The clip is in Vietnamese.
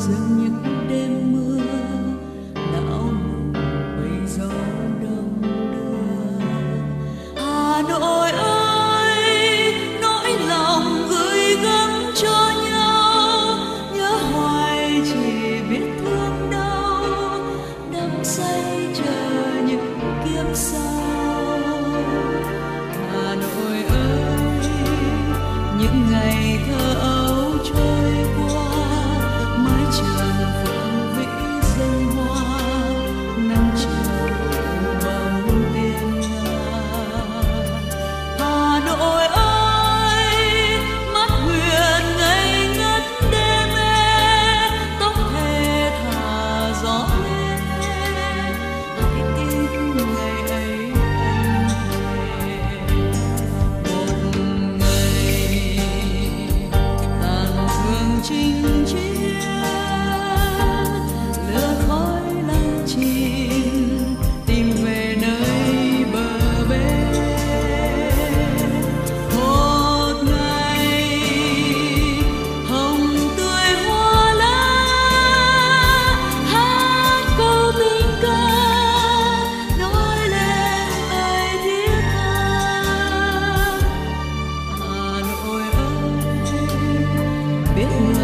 dâng những đêm mưa não nùng bầy gió đông đưa. Hà Nội ơi, nỗi lòng gửi gắm cho nhau, nhớ hoài chỉ biết thương đau, đắm say chờ những kiếp sau. Hà Nội ơi, những ngày thơ ấu trôi qua, mái trường phượng vĩ dâng hoa, nắng chiều bóng tiên nga. Hà Nội ơi, mắt huyền ngây ngất đêm ê, tóc thề thả gió lên, hãy tin ngày ấy anh về. Một ngày tàn thương chinh chiến, lửa khói lăng chìm, tìm về nơi bờ bên. Một ngày hồng tươi hoa lá, hát câu tình ca, nói lên lời thiết tha. Hà Nội ơi, biết người